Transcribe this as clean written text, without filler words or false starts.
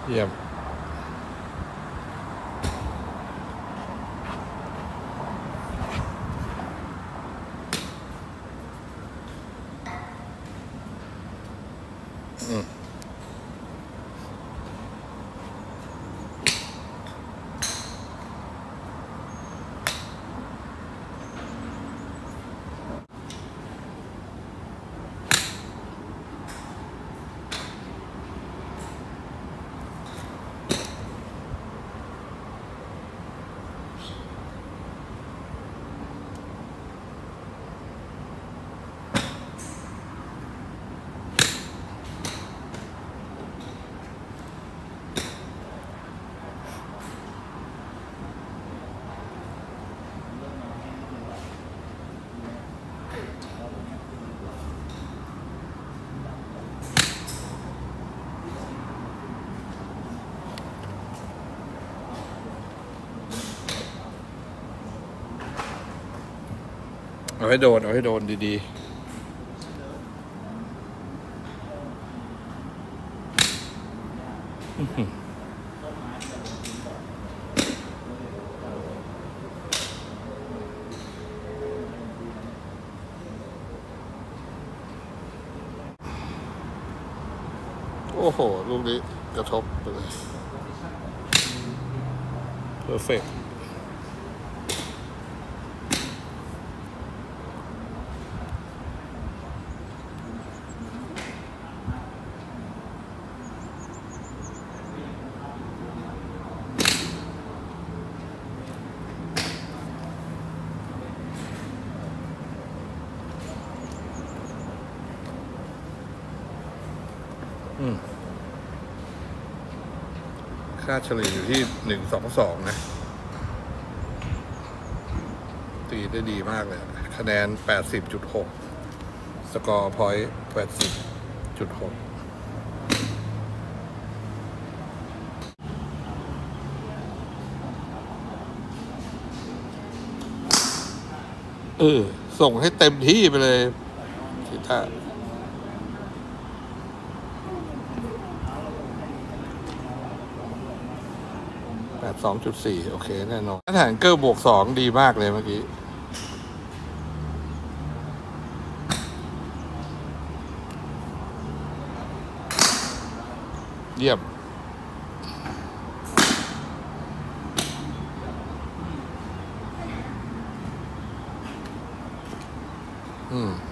เยี่ยมเอาให้โดนดีๆโอ้โหลูกนี้กระทบไปเลยเพอร์เฟกต์ค่าเฉลี่ยอยู่ที่1.22นะตีได้ดีมากเลยคะแนน 80.6 สกอร์พอยต์ 80.6 ส่งให้เต็มที่ไปเลยสิท่า82.4 โอเคแน่นอนฐานเกอร์บวก2ดีมากเลยเมื่อกี้เยี่ยม